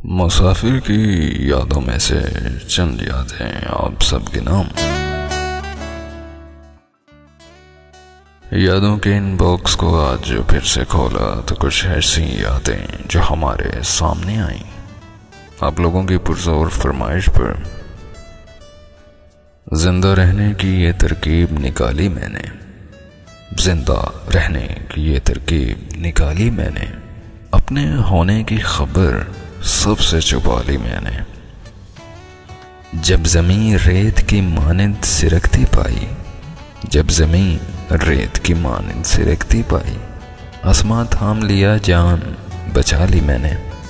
मुसाफिर की यादों में से चंद यादें आप सबके नाम। यादों के इन बॉक्स को आज फिर से खोला तो कुछ ऐसी यादें जो हमारे सामने आई आप लोगों की पुरजोर फरमाइश पर। जिंदा रहने की ये तरकीब निकाली मैंने, जिंदा रहने की ये तरकीब निकाली मैंने, अपने होने की खबर सबसे छुपा ली मैंने। जब ज़मीं रेत की मानंद सिरकती पाई, जब ज़मीं रेत की मानंद सिरकती पाई, आसमां थाम लिया जान बचा ली मैंने।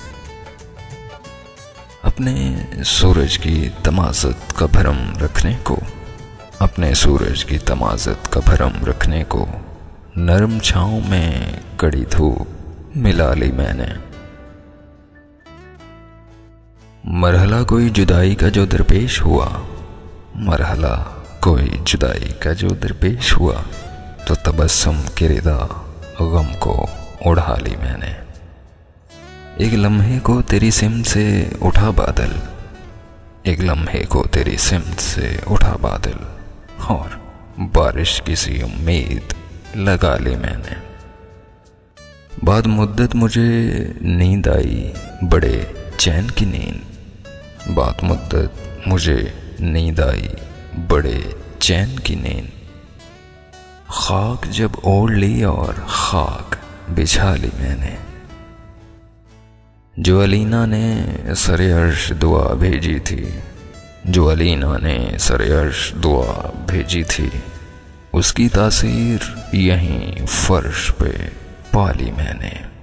अपने सूरज की तमाज़त का भरम रखने को, अपने सूरज की तमाज़त का भरम रखने को, नरम छाँव में कड़ी धूप मिला ली मैंने। मरहला कोई जुदाई का जो दरपेश हुआ, मरहला कोई जुदाई का जो दरपेश हुआ, तो तबस्सुम के रिदा गम को उड़ा ली मैंने। एक लम्हे को तेरी सिमत से उठा बादल, एक लम्हे को तेरी सिमत से उठा बादल, और बारिश की सी उम्मीद लगा ली मैंने। बाद मुद्दत मुझे नींद आई बड़े चैन की नींद, बाद मुद्दत मुझे नींद आई बड़े चैन की नींद। खाक जब ओढ़ ली और खाक बिछा ली मैंने। जो अलीना ने सरे अर्श दुआ भेजी थी, जो अलीना ने सरे अर्श दुआ भेजी थी, उसकी तासीर यहीं फर्श पे पाली मैंने।